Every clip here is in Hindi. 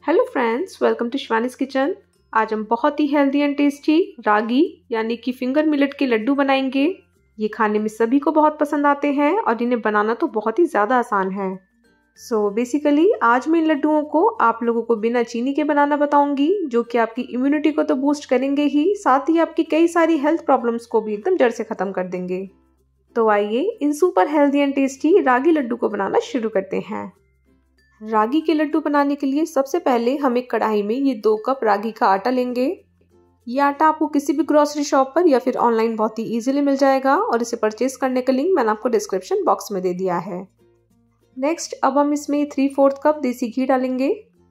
Hello friends, welcome to Shivani's kitchen. आज हम बहुत ही हेल्दी एंड टेस्टी रागी यानी कि फिंगर मिलेट के लड्डू बनाएंगे। ये खाने में सभी को बहुत पसंद आते हैं और इन्हें बनाना तो बहुत ही ज़्यादा आसान है। बेसिकली आज मैं इन लड्डुओं को आप लोगों को बिना चीनी के बनाना बताऊंगी, जो कि आपकी इम्यूनिटी को तो बूस्ट करेंगे ही, साथ ही आपकी कई सारी हेल्थ प्रॉब्लम्स को भी एकदम जड़ से ख़त्म कर देंगे। तो आइए इन super healthy and tasty ragi laddu को बनाना शुरू करते हैं। रागी के लड्डू बनाने के लिए सबसे पहले हम एक कढ़ाई में ये 2 कप रागी का आटा लेंगे। ये आटा आपको किसी भी ग्रोसरी शॉप पर या फिर ऑनलाइन बहुत ही इजीली मिल जाएगा और इसे परचेज करने का लिंक मैंने आपको डिस्क्रिप्शन बॉक्स में दे दिया है। नेक्स्ट अब हम इसमें 3/4 कप देसी घी डालेंगे।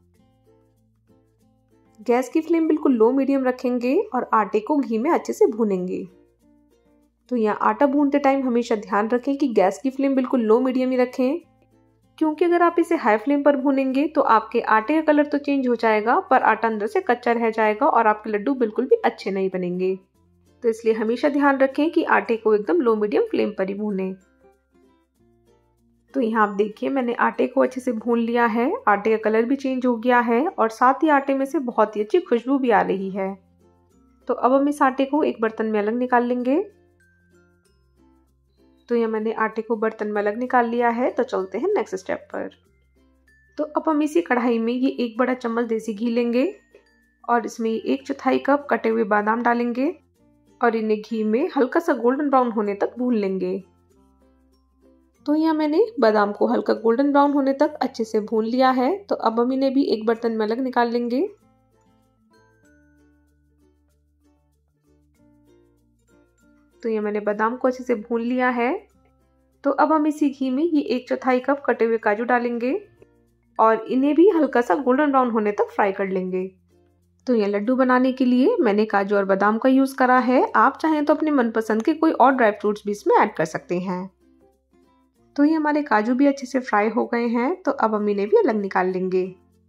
गैस की फ्लेम बिल्कुल लो मीडियम रखेंगे और आटे को घी में अच्छे से भूनेंगे। तो यहाँ आटा भूनते टाइम हमेशा ध्यान रखें कि गैस की फ्लेम बिल्कुल लो मीडियम ही रखें, क्योंकि अगर आप इसे हाई फ्लेम पर भूनेंगे तो आपके आटे का कलर तो चेंज हो जाएगा पर आटा अंदर से कच्चा रह जाएगा और आपके लड्डू बिल्कुल भी अच्छे नहीं बनेंगे। तो इसलिए हमेशा ध्यान रखें कि आटे को एकदम लो मीडियम फ्लेम पर ही भूनें। तो यहाँ आप देखिए मैंने आटे को अच्छे से भून लिया है, आटे का कलर भी चेंज हो गया है और साथ ही आटे में से बहुत ही अच्छी खुशबू भी आ रही है। तो अब हम इस आटे को एक बर्तन में अलग निकाल लेंगे। तो यहाँ मैंने आटे को बर्तन में अलग निकाल लिया है। तो चलते हैं नेक्स्ट स्टेप पर। तो अब हम इसी कढ़ाई में ये 1 बड़ा चम्मच देसी घी लेंगे और इसमें 1/4 कप कटे हुए बादाम डालेंगे और इन्हें घी में हल्का सा गोल्डन ब्राउन होने तक भून लेंगे। तो यहाँ मैंने बादाम को हल्का गोल्डन ब्राउन होने तक अच्छे से भून लिया है। तो अब हम इन्हें भी एक बर्तन में अलग निकाल लेंगे। तो ये मैंने बादाम को अच्छे से भून लिया है। तो अब हम इसी घी में ये 1/4 कप कटे हुए काजू डालेंगे और इन्हें भी हल्का सा गोल्डन ब्राउन होने तक फ्राई कर लेंगे। तो ये लड्डू बनाने के लिए मैंने काजू और बादाम का यूज़ करा है। आप चाहें तो अपने मनपसंद के कोई और ड्राई फ्रूट्स भी इसमें ऐड कर सकते हैं। तो ये हमारे काजू भी अच्छे से फ्राई हो गए हैं। तो अब हम इन्हें भी अलग निकाल लेंगे।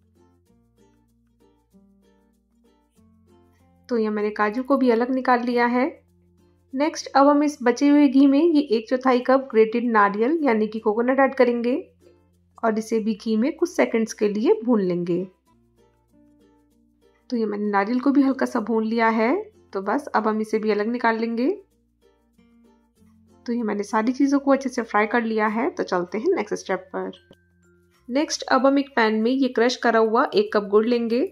तो ये मैंने काजू को भी अलग निकाल लिया है। नेक्स्ट अब हम इस बचे हुए घी में ये 1/4 कप ग्रेटेड नारियल यानी कि कोकोनट ऐड करेंगे और इसे भी घी में कुछ सेकंड्स के लिए भून लेंगे। तो ये मैंने नारियल को भी हल्का सा भून लिया है। तो बस अब हम इसे भी अलग निकाल लेंगे। तो ये मैंने सारी चीज़ों को अच्छे से फ्राई कर लिया है। तो चलते हैं नेक्स्ट स्टेप पर। नेक्स्ट अब हम एक पैन में ये क्रश करा हुआ 1 कप गुड़ लेंगे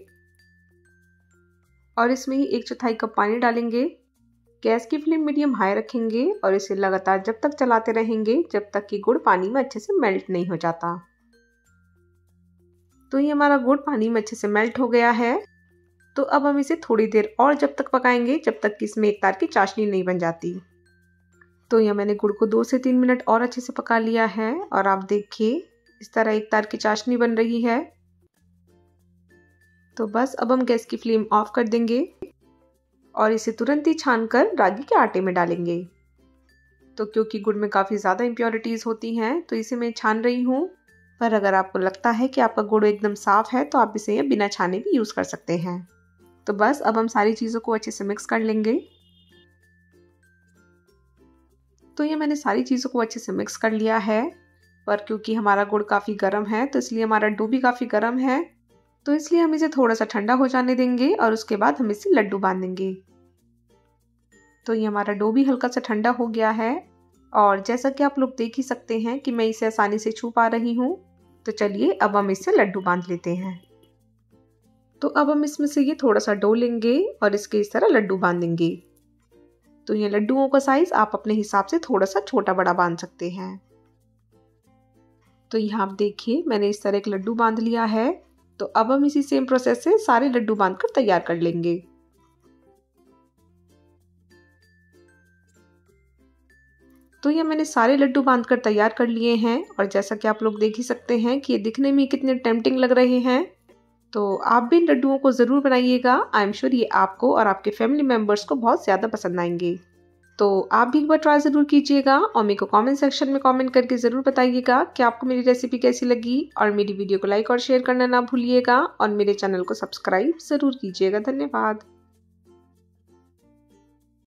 और इसमें ही 1/4 कप पानी डालेंगे। गैस की फ्लेम मीडियम हाई रखेंगे और इसे लगातार जब तक चलाते रहेंगे जब तक कि गुड़ पानी में अच्छे से मेल्ट नहीं हो जाता। तो ये हमारा गुड़ पानी में अच्छे से मेल्ट हो गया है। तो अब हम इसे थोड़ी देर और जब तक पकाएंगे जब तक कि इसमें एक तार की चाशनी नहीं बन जाती। तो ये मैंने गुड़ को 2 से 3 मिनट और अच्छे से पका लिया है और आप देखिए इस तरह एक तार की चाशनी बन रही है। तो बस अब हम गैस की फ्लेम ऑफ कर देंगे और इसे तुरंत ही छानकर रागी के आटे में डालेंगे। तो क्योंकि गुड़ में काफ़ी ज़्यादा इम्प्योरिटीज़ होती हैं तो इसे मैं छान रही हूँ, पर अगर आपको लगता है कि आपका गुड़ एकदम साफ़ है तो आप इसे बिना छाने भी यूज़ कर सकते हैं। तो बस अब हम सारी चीज़ों को अच्छे से मिक्स कर लेंगे। तो ये मैंने सारी चीज़ों को अच्छे से मिक्स कर लिया है, पर क्योंकि हमारा गुड़ काफ़ी गर्म है तो इसलिए हमारा डो भी काफ़ी गर्म है। तो इसलिए हम इसे थोड़ा सा ठंडा हो जाने देंगे और उसके बाद हम इसे लड्डू बांधेंगे। तो ये हमारा डो भी हल्का सा ठंडा हो गया है और जैसा कि आप लोग देख ही सकते हैं कि मैं इसे आसानी से छू पा रही हूँ। तो चलिए अब हम इससे लड्डू बांध लेते हैं। तो अब हम इसमें से ये थोड़ा सा डो लेंगे और इसके इस तरह लड्डू बांधेंगे। तो ये लड्डुओं का साइज आप अपने हिसाब से थोड़ा सा छोटा बड़ा बांध सकते हैं। तो यहाँ आप देखिए मैंने इस तरह एक लड्डू बांध लिया है। तो अब हम इसी सेम प्रोसेस से सारे लड्डू बांधकर तैयार कर लेंगे। तो ये मैंने सारे लड्डू बांधकर तैयार कर लिए हैं और जैसा कि आप लोग देख ही सकते हैं कि ये दिखने में कितने टेम्पटिंग लग रहे हैं। तो आप भी इन लड्डुओं को ज़रूर बनाइएगा। आई एम श्योर ये आपको और आपके फैमिली मेम्बर्स को बहुत ज़्यादा पसंद आएंगे। तो आप भी एक बार ट्राई ज़रूर कीजिएगा और मेरे को कमेंट सेक्शन में कमेंट करके ज़रूर बताइएगा कि आपको मेरी रेसिपी कैसी लगी और मेरी वीडियो को लाइक और शेयर करना ना भूलिएगा और मेरे चैनल को सब्सक्राइब ज़रूर कीजिएगा। धन्यवाद।